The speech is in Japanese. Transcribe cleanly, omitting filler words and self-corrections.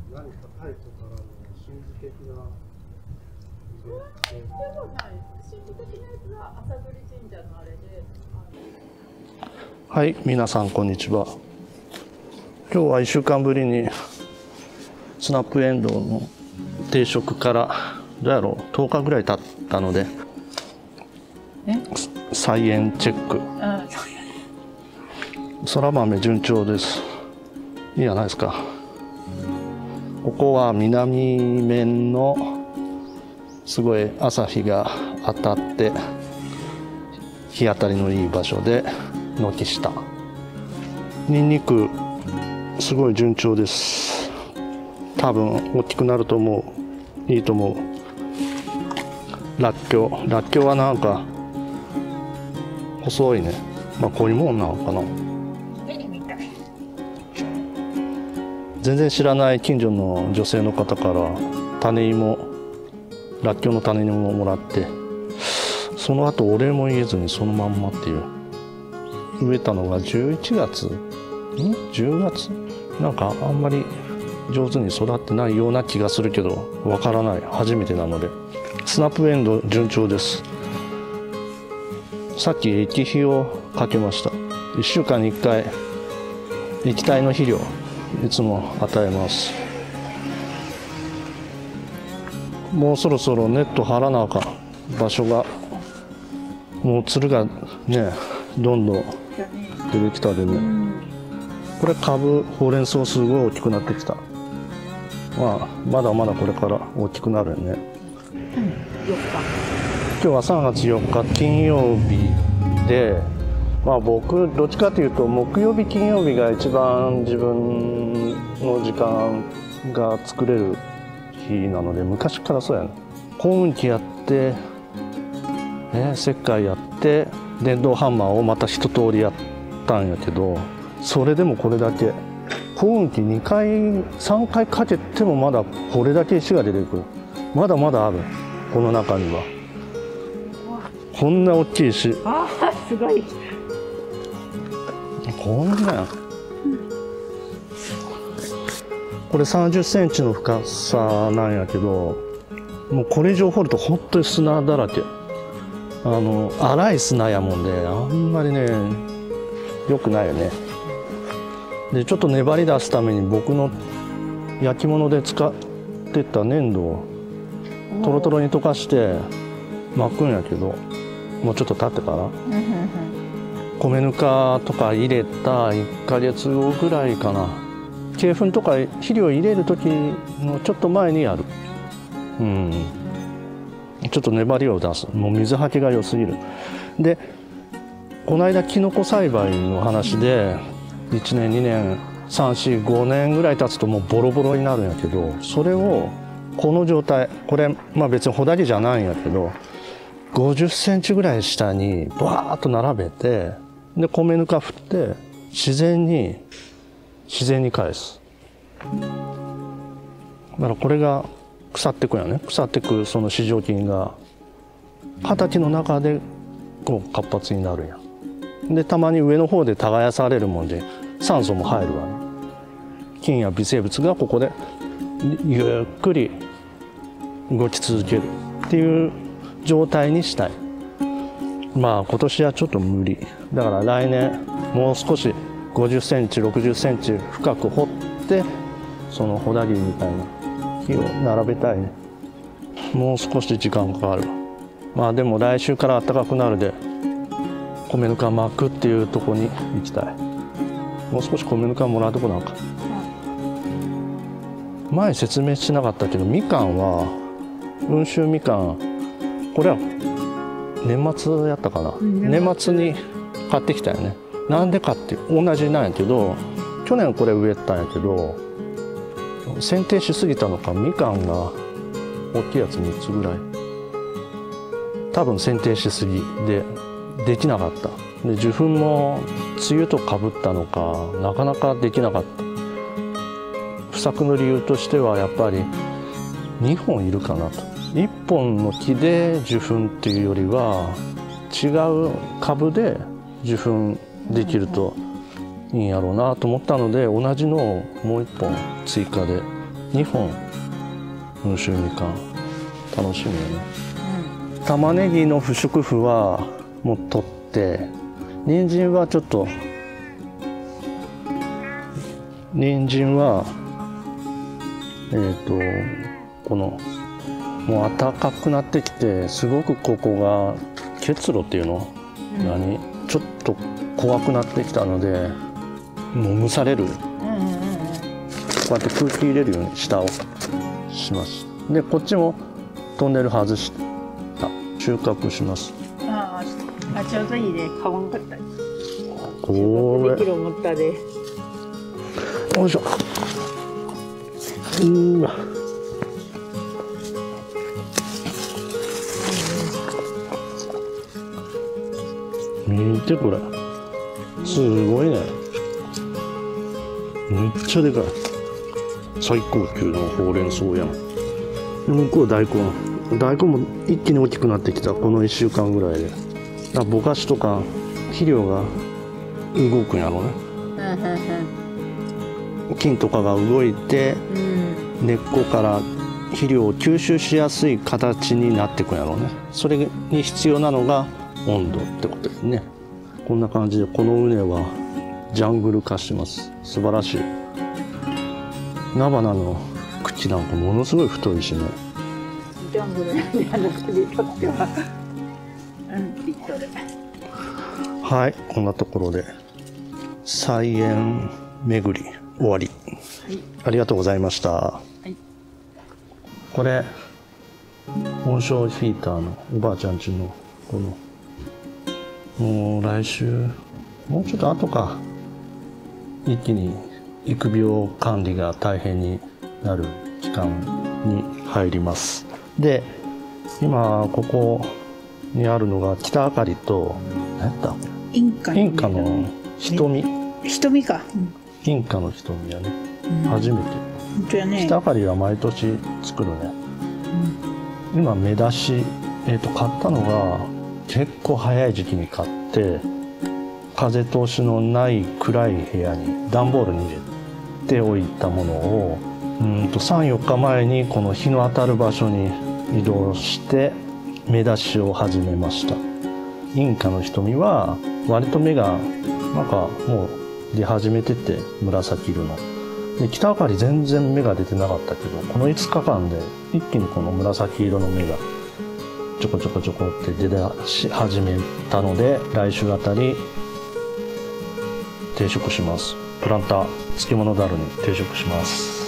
何かタイトからの神秘的なイベントでもない神秘的なやつは朝栗神社のあれで。 はい、皆さんこんにちは。今日は1週間ぶりにスナップエンドウの定食からどうやろう10日ぐらい経ったので菜園チェック。そら豆順調です。いいじゃないですか。ここは南面のすごい朝日が当たって日当たりのいい場所で軒下。ニンニクすごい順調です。多分大きくなると思う。いいと思う。らっきょうはなんか細いね。まあこういうもんなのかな。全然知らない近所の女性の方から種芋、らっきょうの種芋をもらって、その後お礼も言えずにそのまんまっていう。植えたのが11月10月なんかあんまり上手に育ってないような気がするけどわからない。初めてなので。スナップエンドウ順調です。さっき液肥をかけました。1週間に1回液体の肥料いつも与えます。もうそろそろネット張らなあかん。場所がもうつるがねどんどん出てきたでね。これ株ほうれん草すごい大きくなってきた。まあまだまだこれから大きくなるよね。今日は3月4日金曜日で、まあ僕どっちかというと木曜日金曜日が一番自分の時間が作れる日なので、昔からそうやね。耕運機やって石灰やって電動ハンマーをまた一通りやったんやけど、それでもこれだけ耕運機2回3回かけてもまだこれだけ石が出てくる。まだまだある。この中にはこんな大きい石。 ああすごい。 こんなこれ30センチの深さなんやけど、もうこれ以上掘ると本当に砂だらけ。粗い砂やもんであんまりね良くないよね。でちょっと粘り出すために僕の焼き物で使ってた粘土をトロトロに溶かして巻くんやけど、もうちょっと経ってから米ぬかとか入れた1ヶ月後ぐらいかな。鶏粉とか肥料入れる時のちょっと前にやる。ちょっと粘りを出す。もう水はけが良すぎる。でこの間キノコ栽培の話で1年2年3、4、5年ぐらい経つともうボロボロになるんやけど、それをこの状態、これまあ別に穂だけじゃないんやけど50センチぐらい下にバーッと並べて、で米ぬか振って自然に返す。だからこれが腐ってくんやね。腐ってくその糸状菌が畑の中でこう活発になるんや。でたまに上の方で耕されるもんで酸素も入るわね。菌や微生物がここでゆっくり動き続けるっていう状態にしたい。まあ今年はちょっと無理だから来年もう少し50センチ60センチ深く掘ってそのホダギみたいな木を並べたいね。もう少し時間かかる。まあでも来週から暖かくなるで米ぬか巻くっていうとこに行きたい。もう少し米ぬかもらうとこなんか。前説明しなかったけどみかんは温州みかん、これは年末やったかな。年末に買ってきたよね。なんでかって同じなんやけど、去年これ植えたんやけど剪定しすぎたのかみかんが大きいやつ3つぐらい多分剪定しすぎでできなかった。で受粉も梅雨とかぶったのかなかなかできなかった。不作の理由としてはやっぱり2本いるかなと。1本の木で受粉っていうよりは違う株で受粉できるといいんやろうなと思ったので、同じのをもう1本追加で 2本温州みかん楽しみよね。玉ねぎの不織布はもう取って、人参はちょっとこのもう暖かくなってきて、すごくここが結露っていうの、ちょっと怖くなってきたので、もう蒸される、こうやって空気入れるように下をします。でこっちもトンネル外した収穫します。 ちょうどいいね。買わんかった。 これ 2キロ持ったで。 よいしょ。うわ。見てこれ。すごいね。めっちゃでかい。最高級のほうれん草やん。向こう大根も一気に大きくなってきた。この1週間ぐらいで。ぼかしとか肥料が動くんやろね。菌とかが動いて、根っこから肥料を吸収しやすい形になってくんやろうね。それに必要なのが温度ってことですね。こんな感じでこの畝はジャングル化します。素晴らしい。菜花の口なんかものすごい太いしね。 ジャングルにとってはリットル。 はい、こんなところで菜園巡り終わり、ありがとうございました。これ温床ヒーターのおばあちゃんちのこの、もう来週もうちょっと後か、一気に育苗管理が大変になる期間に入ります。で今ここにあるのが北あかりと何やったインカの瞳か、 インカの瞳やね、初めて。 本当やね。 北あかりは毎年作るね。今目出し、買ったのが結構早い時期に買って、風通しのない暗い部屋に段ボールに入れておいたものを3、4日前にこの日の当たる場所に移動して目出しを始めました。インカの瞳は割と目がなんかもう出始めてて、紫色ので、北あかり全然芽が出てなかったけど、この5日間で一気にこの紫色の芽がちょこちょこちょこって出し始めたので、来週あたり定食します。プランター漬物ダルに定食します。